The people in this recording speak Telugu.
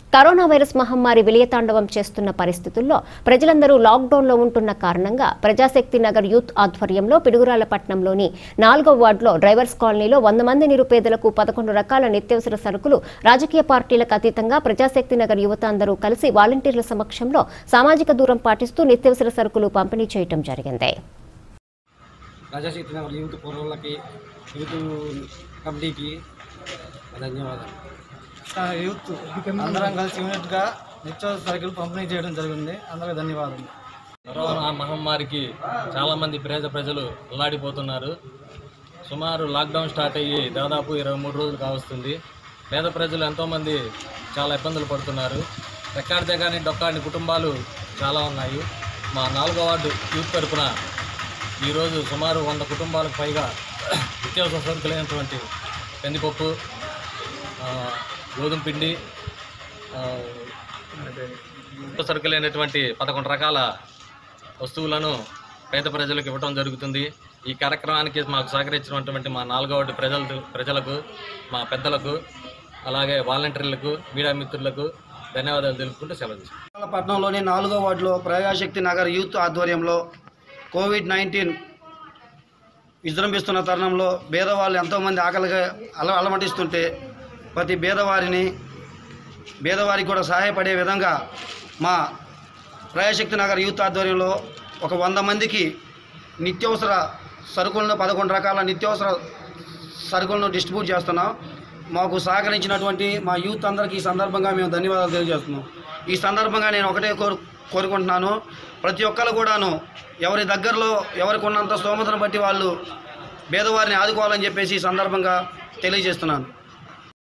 కరోనా వైరస్ మహమ్మారి విలయతాండవం చేస్తున్న పరిస్థితుల్లో ప్రజలందరూ లాక్డౌన్లో ఉంటున్న కారణంగా ప్రజాశక్తి నగర్ యూత్ ఆధ్వర్యంలో పిడుగురాళ్లపట్నంలోని 4వ వార్డులో డ్రైవర్స్ కాలనీలో 100 మంది నిరుపేదలకు 11 రకాల నిత్యావసర సరుకులు రాజకీయ పార్టీలకు అతీతంగా ప్రజాశక్తి నగర్ యువత అందరూ కలిసి వాలంటీర్ల సమక్షంలో సామాజిక దూరం పాటిస్తూ నిత్యావసర సరుకులు పంపిణీ చేయడం జరిగింది. ప్రజాశక్తి నగర్ యూత్ పూర్వలకి యూత్ కమిటీకి ధన్యవాదాలు. యూత్ అందరం కలిసి యూనిట్గా నిత్యావసర సరుకులు పంపిణీ చేయడం జరిగింది. అందరికీ ధన్యవాదాలు. కరోనా మహమ్మారికి చాలామంది ప్రజలు అల్లాడిపోతున్నారు. సుమారు లాక్డౌన్ స్టార్ట్ అయ్యి దాదాపు 23 రోజులు కావస్తుంది. పేద ప్రజలు ఎంతోమంది చాలా ఇబ్బందులు పడుతున్నారు. రెక్కాడితే కానీ డొక్కాడిని కుటుంబాలు చాలా ఉన్నాయి. మా 4వ వార్డు యూత్ తరఫున ఈరోజు సుమారు 100 కుటుంబాలకు పైగా నిత్యావసర సరుకులైనటువంటి కందిపప్పు, గోధుమ పిండి, సరుకులైనటువంటి 11 రకాల వస్తువులను పేద ప్రజలకు ఇవ్వడం జరుగుతుంది. ఈ కార్యక్రమానికి మాకు సహకరించినటువంటి మా 4వ వార్డు ప్రజలకు, మా పెద్దలకు, అలాగే వాలంటీర్లకు, మీడియా మిత్రులకు ధన్యవాదాలు తెలుపుకుంటూ సెలవు తీసుకుంటాం. పట్టణంలోని 4వ వార్డులో ప్రజాశక్తి నగర్ యూత్ ఆధ్వర్యంలో కోవిడ్-19 విజృంభిస్తున్న తరుణంలో పేదవాళ్ళు ఎంతోమంది ఆకలిగా అలమటిస్తుంటే ప్రతి పేదవారికి కూడా సహాయపడే విధంగా మా ప్రజాశక్తి నగర్ యూత్ ఆధ్వర్యంలో ఒక 100 మందికి నిత్యావసర సరుకులను 11 రకాల నిత్యావసర సరుకులను డిస్ట్రిబ్యూట్ చేస్తున్నాం. మాకు సహకరించినటువంటి మా యూత్ అందరికీ ఈ సందర్భంగా మేము ధన్యవాదాలు తెలియజేస్తున్నాం. ఈ సందర్భంగా నేను ఒకటే కోరుకుంటున్నాను, ప్రతి ఒక్కరు కూడాను ఎవరి దగ్గరలో ఎవరికి ఉన్నంత స్తోమతను బట్టి వాళ్ళు పేదవారిని ఆదుకోవాలని చెప్పేసి ఈ సందర్భంగా తెలియజేస్తున్నాను.